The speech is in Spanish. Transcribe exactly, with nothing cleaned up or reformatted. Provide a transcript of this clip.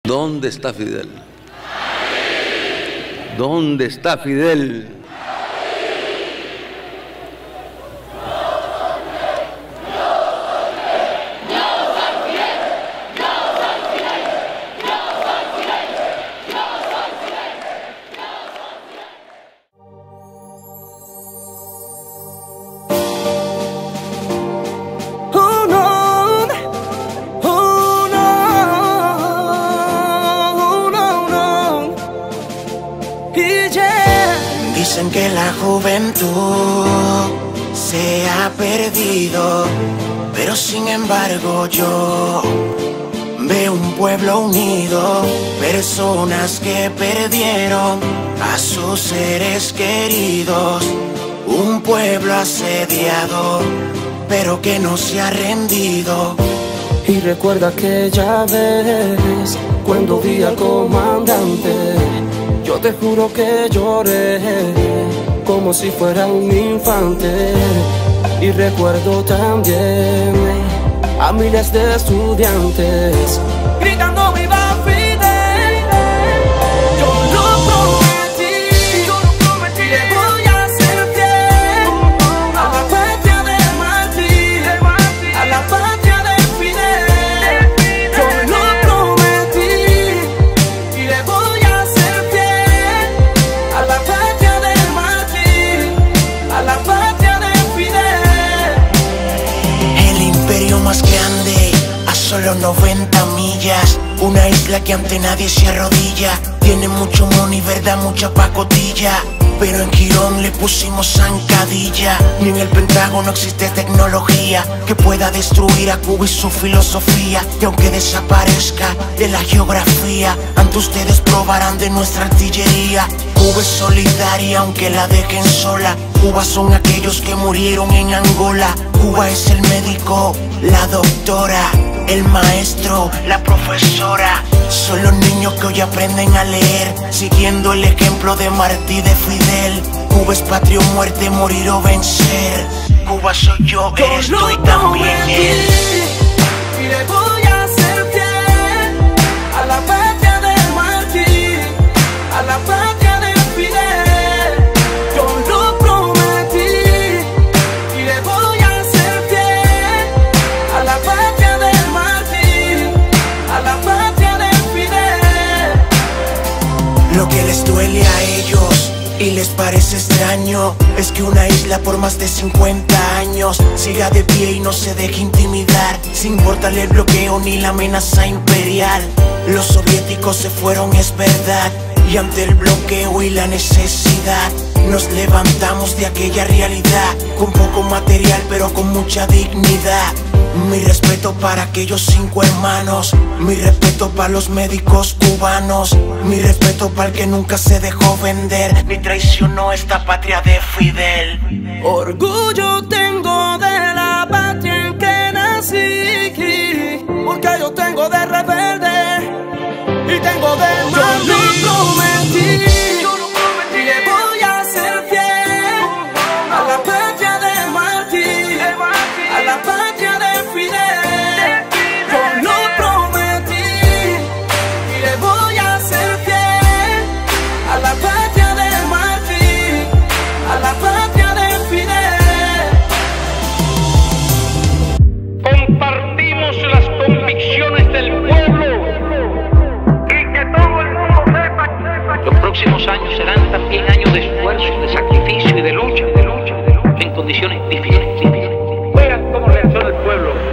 ¿Dónde está Fidel? ¿Dónde está Fidel? Dicen que la juventud se ha perdido, pero sin embargo yo veo un pueblo unido, personas que perdieron a sus seres queridos, un pueblo asediado, pero que no se ha rendido. Y recuerda aquella vez cuando vi al comandante, yo te juro que lloré como si fuera un infante. Y recuerdo también a miles de estudiantes gritando viva Fidel. Yo lo prometí, yo lo prometí, le voy a ser fiel a la patria del mártir, a la patria de Fidel. Yo lo prometí y le voy a ser fiel a la patria del mártir, a la patria de Fidel. El imperio más grande a solo noventa millas, una isla que ante nadie se arrodilla. Tiene mucho money, verdad, mucha pacotilla, pero en Girón le pusimos zancadilla. Ni en el Pentágono existe tecnología que pueda destruir a Cuba y su filosofía. Y aunque desaparezca de la geografía, ante ustedes probarán de nuestra artillería. Cuba es solidaria aunque la dejen sola. Cuba son aquellos que murieron en Angola. Cuba es el médico, la doctora, el maestro, la profesora. Son los niños que hoy aprenden a leer, siguiendo el ejemplo de Martí, de Fidel. Cuba es patria o muerte, morir o vencer. Cuba soy yo, eres tú y también él. Y le voy a ser fiel a la patria del mártir, a la patria de Fidel. Yo lo prometí y le voy a ser fiel a la patria del mártir, a la patria de Fidel. Lo que les duele a ellos y les parece extraño es que una isla por más de cincuenta años siga de pie y no se deje intimidar, sin importarle el bloqueo ni la amenaza imperial. Los soviéticos se fueron, es verdad, y ante el bloqueo y la necesidad nos levantamos de aquella realidad, con poco material pero con mucha dignidad. Mi respeto para aquellos cinco hermanos, mi respeto para los médicos cubanos, mi respeto para el que nunca se dejó vender ni traicionó esta patria de Fidel. Orgullo tengo de la patria en que nací, porque yo tengo de rebelde y tengo de mártir. Yo lo prometí, y le voy a ser fiel a la patria de mártir, a la patria de Fidel. Yo lo prometí y le voy a ser fiel a la patria de mártir, a la patria de Fidel. Compartimos las convicciones del pueblo y que todo el mundo sepa. Los próximos años serán también años de esfuerzo, de sacrificio y de lucha, de lucha, de lucha, en condiciones difíciles. Vean cómo reacciona el pueblo.